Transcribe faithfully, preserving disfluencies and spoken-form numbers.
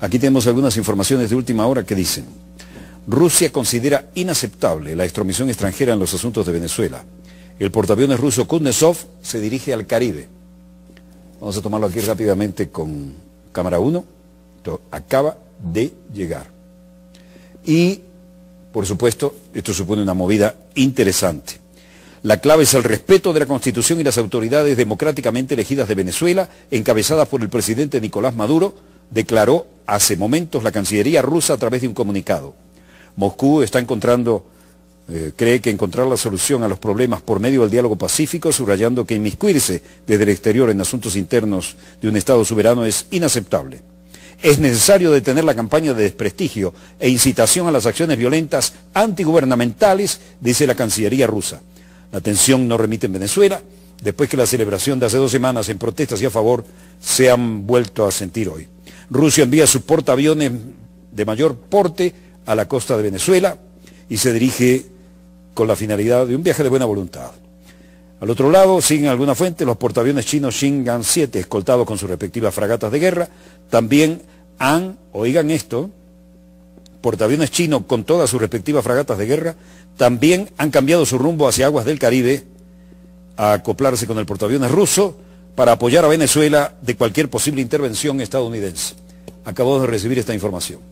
Aquí tenemos algunas informaciones de última hora que dicen: Rusia considera inaceptable la extromisión extranjera en los asuntos de Venezuela. El portaaviones ruso Kuznetsov se dirige al Caribe. Vamos a tomarlo aquí rápidamente con cámara uno. Esto acaba de llegar. Y, por supuesto, esto supone una movida interesante. La clave es el respeto de la Constitución y las autoridades democráticamente elegidas de Venezuela, encabezadas por el presidente Nicolás Maduro, declaró hace momentos la Cancillería rusa a través de un comunicado. Moscú está encontrando, eh, cree que encontrar la solución a los problemas por medio del diálogo pacífico, subrayando que inmiscuirse desde el exterior en asuntos internos de un Estado soberano es inaceptable. Es necesario detener la campaña de desprestigio e incitación a las acciones violentas antigubernamentales, dice la Cancillería rusa. La tensión no remite en Venezuela, después que la celebración de hace dos semanas en protestas y a favor se han vuelto a sentir hoy. Rusia envía sus portaaviones de mayor porte a la costa de Venezuela y se dirige con la finalidad de un viaje de buena voluntad. Al otro lado, siguen algunas fuentes, los portaaviones chinos Xingan siete, escoltados con sus respectivas fragatas de guerra, también han, oigan esto, portaaviones chinos con todas sus respectivas fragatas de guerra, también han cambiado su rumbo hacia aguas del Caribe a acoplarse con el portaaviones ruso para apoyar a Venezuela de cualquier posible intervención estadounidense. Acabamos de recibir esta información.